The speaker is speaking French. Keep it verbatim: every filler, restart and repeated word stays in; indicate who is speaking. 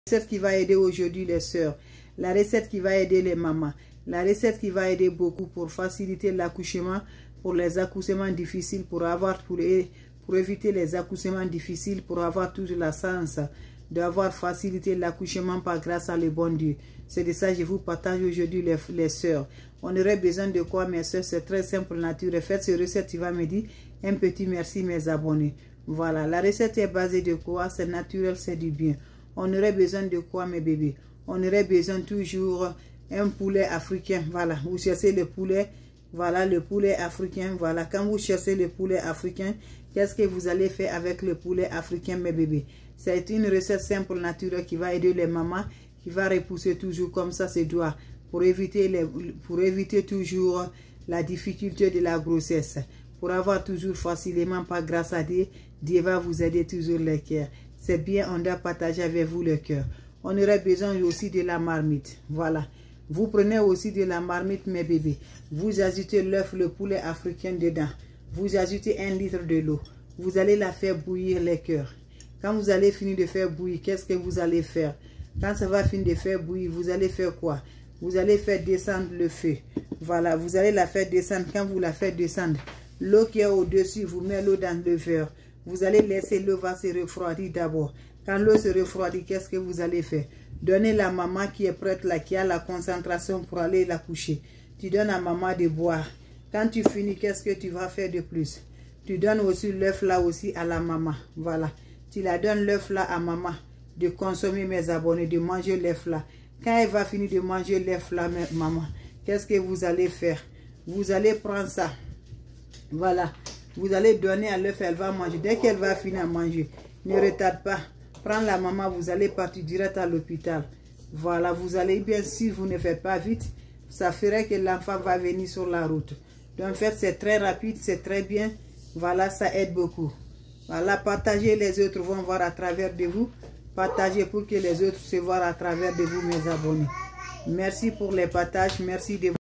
Speaker 1: recette qui va aider aujourd'hui les sœurs, la recette qui va aider les mamans, la recette qui va aider beaucoup pour faciliter l'accouchement, pour les accouchements difficiles, pour avoir pour, pour éviter les accouchements difficiles, pour avoir toujours la chance d'avoir facilité l'accouchement par grâce à le bon Dieu. C'est de ça que je vous partage aujourd'hui les, les sœurs. On aurait besoin de quoi, mes sœurs? C'est très simple, nature. Faites cette recette, tu vas me dire un petit merci, mes abonnés. Voilà, la recette est basée de quoi? C'est naturel, c'est du bien. On aurait besoin de quoi, mes bébés? On aurait besoin toujours un poulet africain. Voilà, vous cherchez le poulet. Voilà, le poulet africain. Voilà, quand vous cherchez le poulet africain, qu'est-ce que vous allez faire avec le poulet africain, mes bébés? C'est une recette simple, naturelle, qui va aider les mamans, qui va repousser toujours comme ça ses doigts, pour éviter, les, pour éviter toujours la difficulté de la grossesse. Pour avoir toujours facilement, par grâce à Dieu, Dieu va vous aider toujours le cœur. C'est bien, on doit partager avec vous le cœur. On aurait besoin aussi de la marmite. Voilà. Vous prenez aussi de la marmite, mes bébés. Vous ajoutez l'œuf, le poulet africain dedans. Vous ajoutez un litre de l'eau. Vous allez la faire bouillir le cœur. Quand vous allez finir de faire bouillir, qu'est-ce que vous allez faire? Quand ça va finir de faire bouillir, vous allez faire quoi? Vous allez faire descendre le feu. Voilà, vous allez la faire descendre. Quand vous la faites descendre, l'eau qui est au-dessus, vous mettez l'eau dans le verre. Vous allez laisser l'eau va se refroidir d'abord. Quand l'eau se refroidit, qu'est-ce que vous allez faire? Donnez la maman qui est prête là, qui a la concentration pour aller la coucher. Tu donnes à maman de boire. Quand tu finis, qu'est-ce que tu vas faire de plus? Tu donnes aussi l'œuf là aussi à la maman. Voilà. Tu la donnes l'œuf là à maman. De consommer, mes abonnés, de manger l'œuf là. Quand elle va finir de manger l'œuf là, maman, qu'est-ce que vous allez faire? Vous allez prendre ça. Voilà. Vous allez donner à l'œuf, elle va manger. Dès qu'elle va finir à manger, ne retarde pas. Prends la maman, vous allez partir direct à l'hôpital. Voilà, vous allez bien, si vous ne faites pas vite, ça ferait que l'enfant va venir sur la route. Donc, en fait, c'est très rapide, c'est très bien. Voilà, ça aide beaucoup. Voilà, partagez, les autres vont voir à travers de vous. Partagez pour que les autres se voient à travers de vous, mes abonnés. Merci pour les partages, merci de vous.